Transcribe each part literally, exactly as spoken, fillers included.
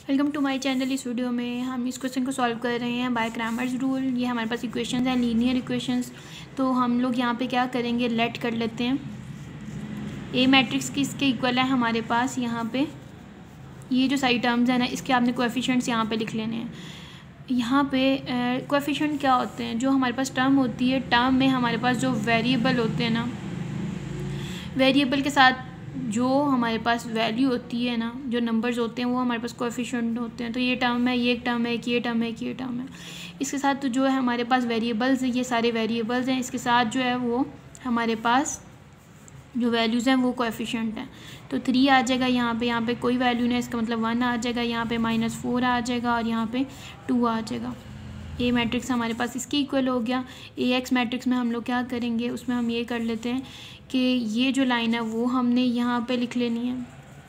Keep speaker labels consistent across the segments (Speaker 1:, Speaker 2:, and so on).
Speaker 1: Welcome to my channel. इस video में हम इस क्वेश्चन को सॉल्व कर रहे हैं बाय क्रैमर्स रूल। ये हमारे पास इक्वेशंस हैं, लीनियर इक्वेशंस। तो हम लोग यहाँ पे क्या करेंगे, लेट कर लेते हैं। ए मैट्रिक्स की इसके इक्वल है हमारे पास यहाँ पे ये जो सारी टर्म्स हैं ना, इसके आपने कोएफिशिएंट्स यहाँ पे लिख लेने हैं। यहाँ पे कोएफिशिएंट क्या होते हैं, जो हमारे पास टर्म होती है, टर्म में हमारे पास जो वेरिएबल होते हैं ना, वेरिएबल के साथ जो हमारे पास वैल्यू होती है ना, जो नंबर्स होते हैं वो हमारे पास कोएफिशिएंट होते हैं। तो ये टर्म है, ये एक टर्म है, एक ये टर्म है, एक ये टर्म है। इसके साथ तो जो है हमारे पास वेरिएबल्स हैं, ये सारे वेरिएबल्स हैं। इसके साथ जो है वो हमारे पास जो वैल्यूज़ हैं वो कोएफिशिएंट हैं। तो थ्री आ जाएगा यहाँ पे, यहाँ पे कोई वैल्यू नहीं, इसका मतलब वन आ जाएगा। यहाँ पे माइनस फोर आ जाएगा और यहाँ पे टू आ जाएगा। ए मैट्रिक्स हमारे पास इसकी इक्वल हो गया। ए एक्स मैट्रिक्स में हम लोग क्या करेंगे, उसमें हम ये कर लेते हैं कि ये जो लाइन है वो हमने यहाँ पे लिख लेनी है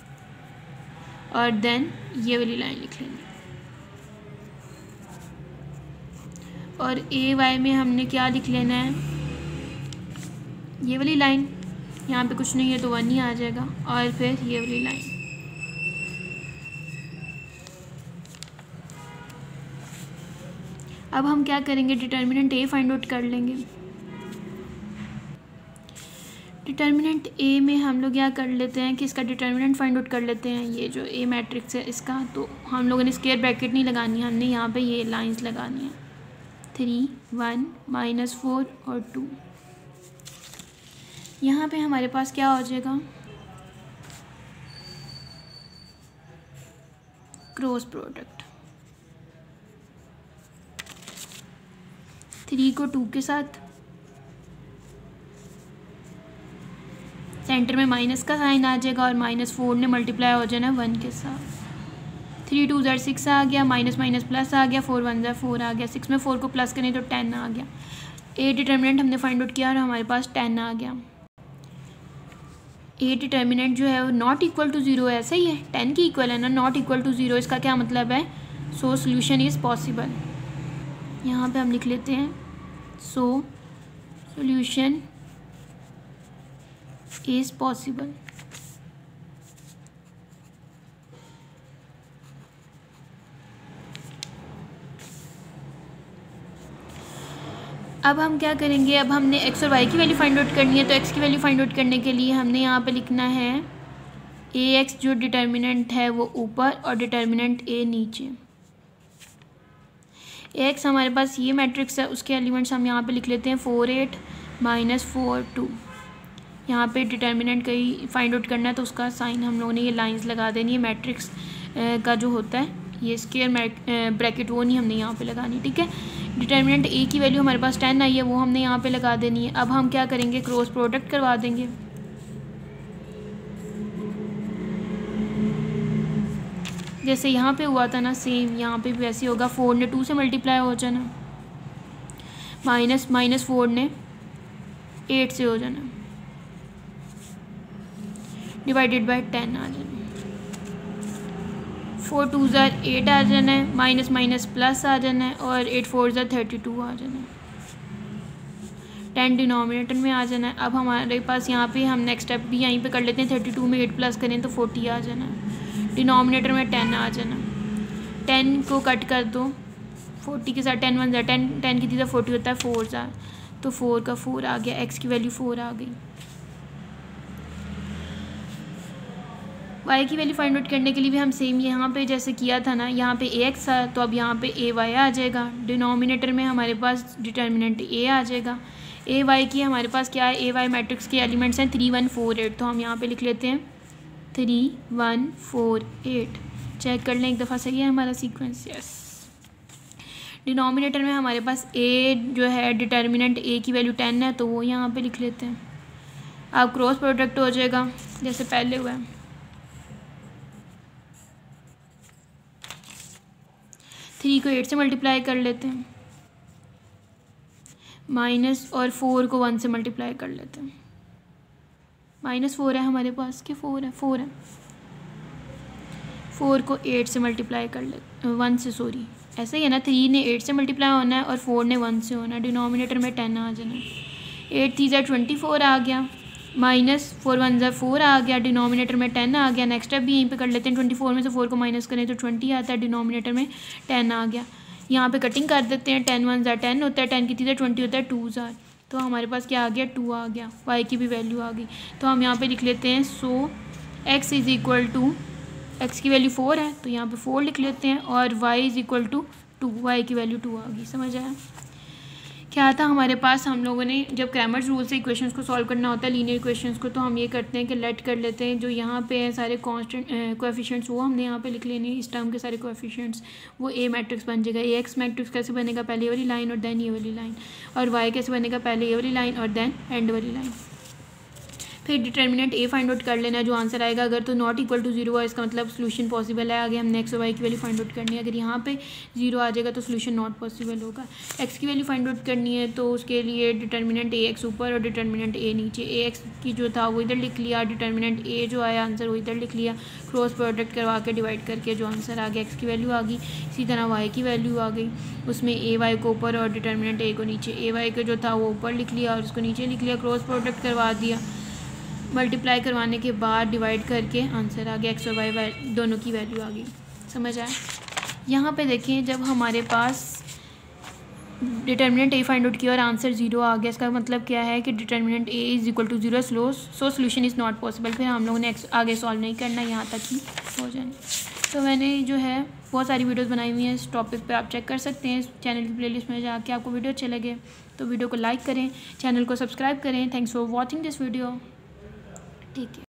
Speaker 1: और देन ये वाली लाइन लिख लेनी है। और ए वाई में हमने क्या लिख लेना है, ये वाली लाइन। यहाँ पे कुछ नहीं है तो वन ही आ जाएगा। और फिर ये वाली लाइन। अब हम क्या करेंगे, डिटर्मिनेंट ए फाइंड आउट कर लेंगे। डिटर्मिनेंट ए में हम लोग क्या कर लेते हैं कि इसका डिटर्मिनेंट फाइंड आउट कर लेते हैं। ये जो ए मैट्रिक्स है इसका, तो हम लोगों ने स्क्वायर ब्रैकेट नहीं लगानी, हमने यहाँ पे ये लाइंस लगानी है। थ्री, वन, माइनस फोर और टू। यहाँ पे हमारे पास क्या हो जाएगा, क्रॉस प्रोडक्ट। थ्री को टू के साथ, सेंटर में माइनस का साइन आ जाएगा और माइनस फोर ने मल्टीप्लाई हो जाना वन के साथ। थ्री टू ज़र सिक्स आ गया, माइनस माइनस प्लस आ गया, फोर वन ज़र फोर आ गया। सिक्स में फोर को प्लस करें तो टेन आ गया। ए डिटर्मिनेंट हमने फाइंड आउट किया और हमारे पास टेन आ गया। ए डिटर्मिनेंट जो है वो नॉट इक्वल टू ज़ीरो है, सही है, टेन की इक्वल है ना, नॉट इक्वल टू ज़ीरो। इसका क्या मतलब है, सो सोल्यूशन इज़ पॉसिबल। यहाँ पे हम लिख लेते हैं सो सोल्यूशन इज़ पॉसिबल। अब हम क्या करेंगे, अब हमने एक्स और वाई की वैल्यू फाइंड आउट करनी है। तो एक्स की वैल्यू फाइंड आउट करने के लिए हमने यहाँ पे लिखना है ए एक्स जो डिटर्मिनेंट है वो ऊपर और डिटर्मिनेंट ए नीचे। ए एक्स हमारे पास ये मैट्रिक्स है, उसके एलिमेंट्स हम यहाँ पे लिख लेते हैं four eight minus four two. यहाँ पे डिटर्मिनेंट कहीं फाइंड आउट करना है तो उसका साइन हम लोगों ने ये लाइंस लगा देनी है। मैट्रिक्स का जो होता है ये स्क्वायर ब्रैकेट वो नहीं हमने यहाँ पे लगानी, ठीक है। डिटर्मिनेंट ए की वैल्यू हमारे पास टेन आई है, वो हमने यहाँ पे लगा देनी है। अब हम क्या करेंगे, क्रॉस प्रोडक्ट करवा देंगे। जैसे यहाँ पे हुआ था ना, सेम यहाँ पे भी वैसे होगा। फोर ने टू से मल्टीप्लाई हो जाना, माइनस माइनस फोर ने एट से हो जाना, डिवाइडेड बाय टेन आ जाना। फोर टू ज़र एट आ जाना है, माइनस माइनस प्लस आ जाना है और एट फोर ज़र थर्टी टू आ जाना है। टेन डिनोमिनेटर में आ जाना है। अब हमारे पास यहाँ पे हम नेक्स्ट स्टेप भी यहीं पे कर लेते हैं। थर्टी टू में एट प्लस करें तो फोर्टी आ जाना है। डिनोमिनेटर में टेन आ जाना। टेन को कट कर दो, फोर्टी के साथ टेन वन ज़र टेन, टेन की थी तो फोर्टी होता है फोर ज़र, तो फोर का फोर आ गया। एक्स की वैल्यू फोर आ गई। वाई की वैल्यू फाइंड आउट करने के लिए भी हम सेम यहाँ पे जैसे किया था ना, यहाँ पे ए एक्स था तो अब यहाँ पे ए वाई आ जाएगा। डिनोमिनेटर में हमारे पास डिटर्मिनेंट ए आ जाएगा। ए वाई की हमारे पास क्या है, ए वाई मैट्रिक्स के एलिमेंट्स हैं थ्री वन फोर एट, तो हम यहाँ पे लिख लेते हैं three one four eight. Check कर लें एक दफ़ा, सही है हमारा सीक्वेंस, यस। डिनोमिनेटर में हमारे पास ए जो है डिटर्मिनेंट ए की वैल्यू टेन है तो वो यहाँ पर लिख लेते हैं। अब क्रॉस प्रोडक्ट हो जाएगा जैसे पहले हुआ है। थ्री को एट से मल्टीप्लाई कर लेते हैं, माइनस और फोर को वन से मल्टीप्लाई कर लेते हैं। माइनस फोर है हमारे पास कि फोर है, फोर है। फोर को एट से मल्टीप्लाई कर लेते, वन से, सॉरी ऐसा ही है ना, थ्री ने एट से मल्टीप्लाई होना है और फोर ने वन से होना है। डिनोमिनेटर में टेन आ जाना है। एट थ्री ज़र ट्वेंटी फोर आ गया। माइनस फोर वन ज़ा फोर आ गया, डिनोमिनेटर में टेन आ गया। नेक्स्ट स्टेप भी यहीं पे कर लेते हैं, ट्वेंटी फोर में से फोर को माइनस करें तो ट्वेंटी आता है, डिनोमिनेटर में टेन आ गया। यहाँ पे कटिंग कर देते हैं, टेन वन ज़ा टेन होता है, टेन कितनी ज़ा ट्वेंटी होता है, टू ज़ा, तो हमारे पास क्या आ गया, टू आ गया। वाई की भी वैल्यू आ गई, तो हम यहाँ पे लिख लेते हैं so x is equal to, x की वैल्यू फोर है तो यहाँ पे फोर लिख लेते हैं, और y is equal to two, y की वैल्यू टू आ गई। समझ आया? क्या था हमारे पास, हम लोगों ने जब क्रैमर्स रूल से इक्वेशंस को सॉल्व करना होता है लीनियर इक्वेशंस को, तो हम ये करते हैं कि लेट कर लेते हैं जो यहाँ पे हैं सारे कांस्टेंट कोएफिशिएंट्स, वो हमने यहाँ पे लिख लेने इस टर्म के सारे कोएफिशिएंट्स, वो ए मैट्रिक्स बन जाएगा। ए एक्स मैट्रिक्स कैसे बनेगा, पहले ये वाली लाइन और देन ये वाली लाइन, और वाई कैसे बनेगा, पहले ये वाली लाइन और देन एंड वाली लाइन। फिर डिटर्मिनेंट ए फाइंड आउट कर लेना, जो आंसर आएगा अगर तो नॉट इक्वल टू जीरो है इसका मतलब सोल्यूशन पॉसिबल है। आगे हमने एक्स और वाई की वैल्यू फाइंड आउट करनी है, अगर यहाँ पे जीरो आ जाएगा तो सोल्यूशन नॉट पॉसिबल होगा। एक्स की वैल्यू फाइंड आउट करनी है तो उसके लिए डिटर्मिनेंट ए एक्स ऊपर और डिटर्मिनेंट ए नीचे। ए एक्स की जो था वो इधर लिख लिया, डिटर्मिनेंट ए जो आया आंसर वो इधर लिख लिया, क्रॉस प्रोडक्ट करवा के डिवाइड करके जो आंसर आ गया एक्स की वैल्यू आ गई। इसी तरह वाई की वैल्यू आ गई, उसमें ए वाई को ऊपर और डिटर्मिनेंट ए को नीचे। ए वाई का जो था वो ऊपर लिख लिया और उसको नीचे लिख लिया, क्रॉस प्रोडक्ट करवा दिया, मल्टीप्लाई करवाने के बाद डिवाइड करके आंसर आ गया, एक्स और वाई दोनों की वैल्यू आ गई। समझ आया? यहाँ पे देखें जब हमारे पास डिटर्मिनेंट ए फाइंड आउट किया और आंसर जीरो आ गया, इसका मतलब क्या है कि determinant A is equal to zero, slow so solution is not possible. फिर हम लोगों ने आगे सॉल्व नहीं करना, यहाँ तक ही हो जाए। तो मैंने जो है बहुत सारी वीडियोस बनाई हुई हैं इस टॉपिक पे, आप चेक कर सकते हैं इस चैनल की प्लेलिस्ट में जाके। आपको वीडियो अच्छे लगे तो वीडियो को लाइक करें, चैनल को सब्सक्राइब करें। Thanks for watching this video. ठीक है।